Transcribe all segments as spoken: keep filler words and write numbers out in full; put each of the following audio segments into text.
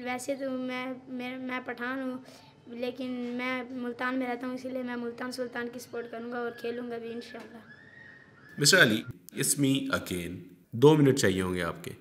वैसे तो मैं मैं मैं पठान हूँ, लेकिन मैं मुल्तान में रहता हूँ, इसीलिए मैं मुल्तान सुल्तान की सपोर्ट करूँगा और खेलूँगा भी इंशाल्लाह। Mister Ali, it's me again. दो मिनट चाहिए होंगे आपके।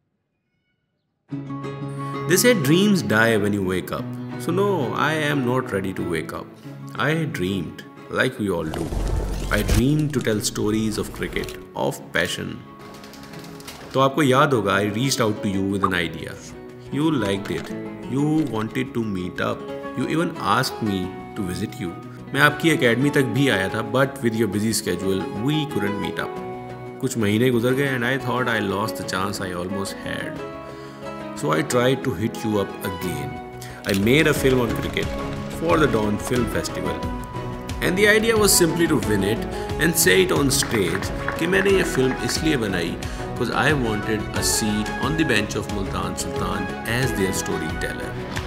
They say dreams die when you wake up. So no, I am not ready to wake up. I dreamed, like we all do. I dreamed to tell stories of cricket, of passion. तो आपको याद होगा, I reached out to you with an idea. You liked it. You wanted to meet up. You even asked me to visit you. मैं आपकी academy तक भी आया था, but with your busy schedule, we couldn't meet up. कुछ महीने गुजर गए and I thought I lost the chance I almost had. So I tried to hit you up again. I made a film on cricket for the Dawn Film Festival. And the idea was simply to win it and say it on stage कि मैंने ये film इसलिए बनाई because I wanted a seat on the bench of Multan Sultan as their storyteller.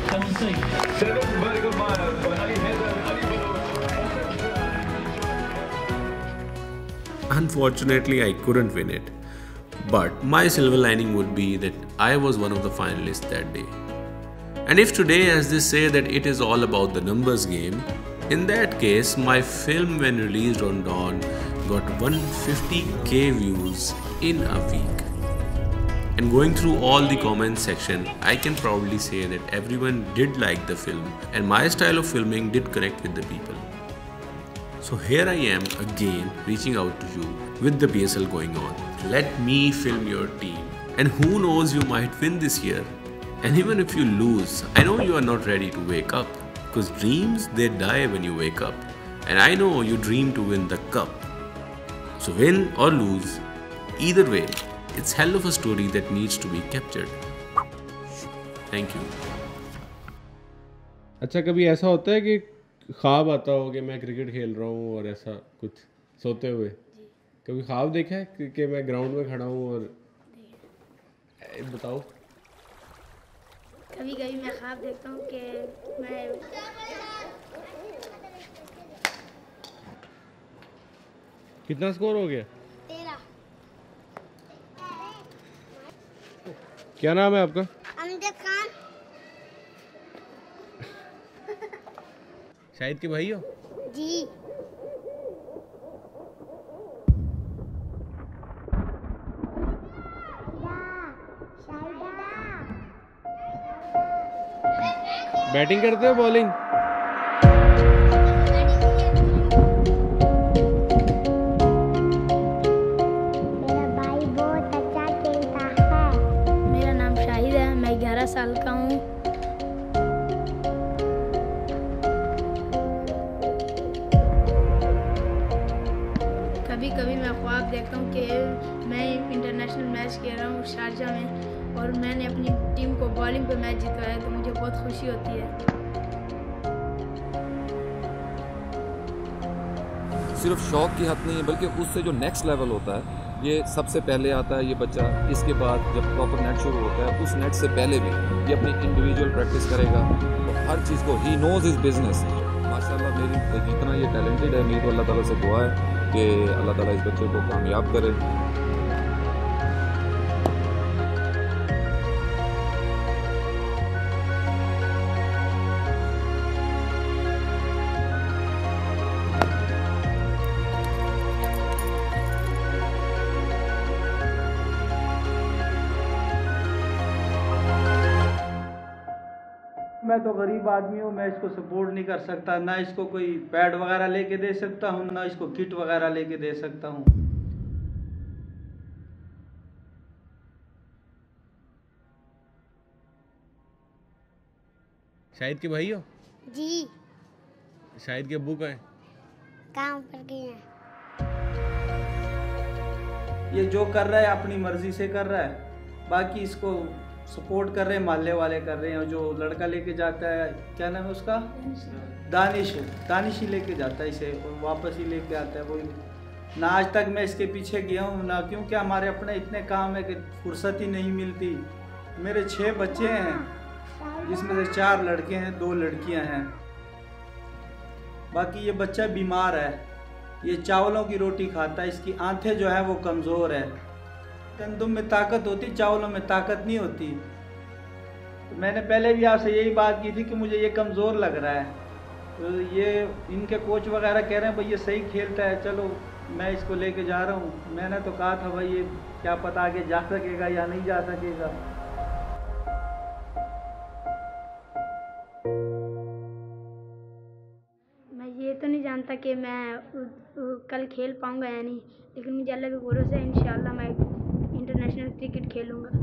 Unfortunately, I couldn't win it. But my silver lining would be that I was one of the finalists that day. And if today, as they say, that it is all about the numbers game, in that case, my film, when released on Dawn, got one hundred fifty K views in a week. And going through all the comments section, I can proudly say that everyone did like the film and my style of filming did connect with the people. So here I am again reaching out to you with the P S L going on. Let me film your team. And who knows, you might win this year. And even if you lose, I know you are not ready to wake up. Because dreams, they die when you wake up. And I know you dream to win the cup. So win or lose, either way, it's hell of a story that needs to be captured. Thank you. अच्छा, कभी ऐसा होता है कि ख्वाब आता हो कि मैं क्रिकेट खेल रहा हूँ और ऐसा कुछ सोते हुए? कभी ख्वाब देखा है कि, कि मैं ग्राउंड में खड़ा हूँ और बताओ? कभी कभी मैं ख्वाब देखता हूँ कि मैं कितना स्कोर हो गया? तेरह। क्या नाम है आपका? अमजद खान। शाहिद के भाई हो? जी। बैटिंग करते हो बॉलिंग? मेरा भाई बहुत अच्छा खेलता है। मेरा नाम शाहिद है, मैं ग्यारह साल का हूँ। कभी कभी मैं ख्वाब देखता हूँ कि मैं इंटरनेशनल मैच खेल रहा हूँ शारजा में और मैंने अपनी टीम को बॉलिंग पे मैच जितवाया, तो मुझे बहुत खुशी होती है। सिर्फ शौक की हद नहीं है, बल्कि उससे जो नेक्स्ट लेवल होता है, ये सबसे पहले आता है ये बच्चा। इसके बाद जब प्रॉपर नेट शुरू होता है, उस नेट से पहले भी ये अपनी इंडिविजुअल प्रैक्टिस करेगा, तो हर चीज़ को ही नोज इज बिजनेस। माशाल्लाह, मेरी जितना ये टैलेंटेड है, मेरी तो अल्लाह ताला से दुआ है कि अल्लाह ताला इस बच्चे को कामयाब करे। मैं तो गरीब आदमी हूँ, मैं इसको सपोर्ट नहीं कर सकता, ना इसको कोई पैड वगैरह लेके दे सकता हूँ, ना इसको किट वगैरह लेके दे सकता हूँ। शाहिद के भाई हो? जी। शाहिद के अब्बू कहाँ हैं? काम पर गए हैं। ये जो कर रहा है अपनी मर्जी से कर रहा है, बाकी इसको सपोर्ट कर रहे हैं, मोहल्ले वाले कर रहे हैं। और जो लड़का लेके जाता है, क्या नाम है उसका, दानिश दानिश ही लेके जाता है इसे और वापस ही लेके आता है वही। ना आज तक मैं इसके पीछे गया हूँ ना, क्योंकि हमारे अपने इतने काम है कि फुर्सत ही नहीं मिलती। मेरे छः बच्चे हैं, जिसमें से चार लड़के हैं, दो लड़कियाँ हैं। बाकी ये बच्चा बीमार है, ये चावलों की रोटी खाता है, इसकी आंखें जो है वो कमज़ोर है। गंदम में ताकत होती, चावलों में ताकत नहीं होती। तो मैंने पहले भी आपसे यही बात की थी कि मुझे ये कमज़ोर लग रहा है, तो ये इनके कोच वगैरह कह रहे हैं भाई ये सही खेलता है, चलो मैं इसको लेके जा रहा हूँ। मैंने तो कहा था भाई ये क्या पता आगे जा सकेगा या नहीं जा सकेगा। मैं ये तो नहीं जानता कि मैं कल खेल पाऊँगा या नहीं, लेकिन मुझे अल्लाह पे भरोसा है, इंशाल्लाह मैं इंटरनेशनल क्रिकेट खेलूँगा।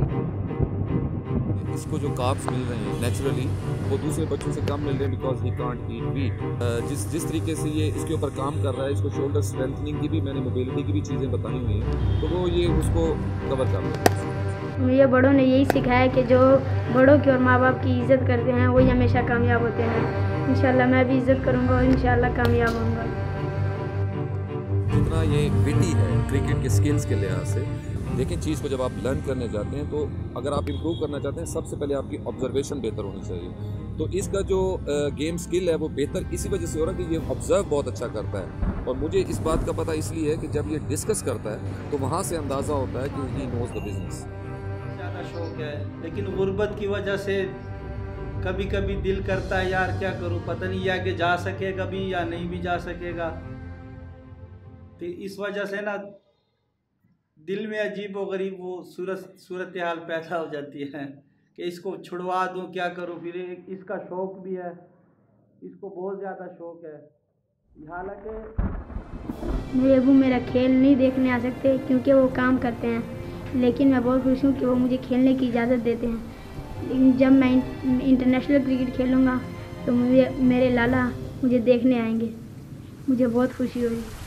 इसको जो कार्ब्स मिल रहे हैं नेचुरली वो दूसरे बच्चों से कम मिल रहे हैं because he can't eat wheat. जिस जिस तरीके से ये इसके ऊपर काम कर रहा है, इसको शोल्डर स्ट्रेंथनिंग की भी मैंने मोबिलिटी की भी चीज़ें बताई हुई हैं, तो वो ये उसको कवर कर रहा है। मुझे बड़ों ने यही सिखाया कि जो बड़ों की और माँ बाप की इज़्ज़त करते हैं वही हमेशा कामयाब होते हैं। इंशाल्लाह मैं भी इज़्ज़त करूँगा और इंशाल्लाह कामयाब होऊंगा। जितना ये विटी है क्रिकेट के स्किल्स के लिहाज से, लेकिन चीज़ को जब आप लर्न करने जाते हैं तो अगर आप इम्प्रूव करना चाहते हैं सबसे पहले आपकी ऑब्जर्वेशन बेहतर होनी चाहिए। तो इसका जो गेम स्किल है वो बेहतर इसी वजह से हो रहा है कि ये ऑब्जर्व बहुत अच्छा करता है, और मुझे इस बात का पता इसलिए है कि जब ये डिस्कस करता है तो वहाँ से अंदाज़ा होता है कि ही नोज़ द बिजनेस। ज़्यादा शौक है, लेकिन गुर्बत की वजह से कभी कभी दिल करता है यार क्या करूँ, पता नहीं आगे जा सकेगा भी या नहीं भी जा सकेगा। तो इस वजह से ना दिल में अजीब व गरीब वो सूरत सूरत हाल पैदा हो जाती है कि इसको छुड़वा दूँ, क्या करूँ। फिर एक इसका शौक़ भी है, इसको बहुत ज़्यादा शौक़ है। हालांकि मेरे अबू मेरा खेल नहीं देखने आ सकते क्योंकि वो काम करते हैं, लेकिन मैं बहुत खुश हूँ कि वो मुझे खेलने की इजाज़त देते हैं। लेकिन जब मैं इंटरनेशनल क्रिकेट खेलूँगा तो मुझे मेरे लाला मुझे देखने आएंगे, मुझे बहुत खुशी होगी।